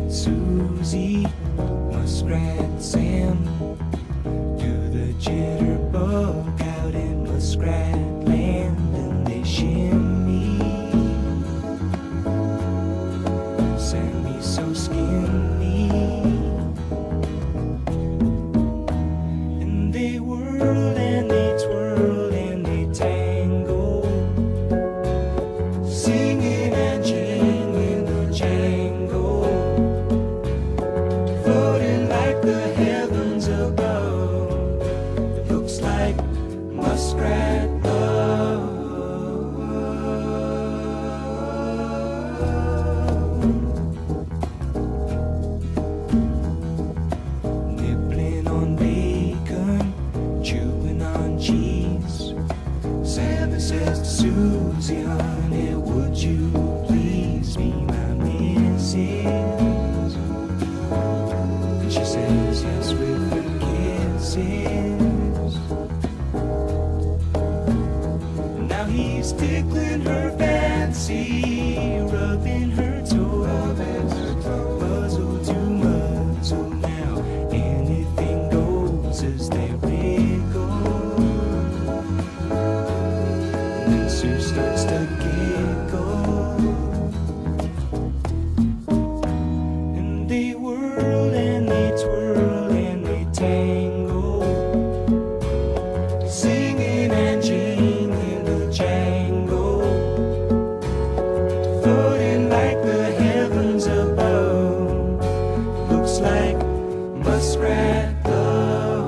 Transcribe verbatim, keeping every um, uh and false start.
Susie, Muskrat, Sam, do the jitterbug out in Muskrat land, and they shimmy. Sammy's so skinny, and they whirl and they twirl and they tangle, singing and jingling the jangle, floating like the heavens above. It looks like muskrat love. Nibbling on bacon, chewing on cheese. Sammy says to Susie, honey, would you please be my missus? And she says yes with her kisses. Now he's tickling her fancy, rubbing her toes, muzzle to muzzle. Now anything goes as they wriggle. And then Sue starts to giggle, and they whirl and they twirl and they tangle, singing and jingling the jangle, floating like the heavens above. Looks like muskrat love.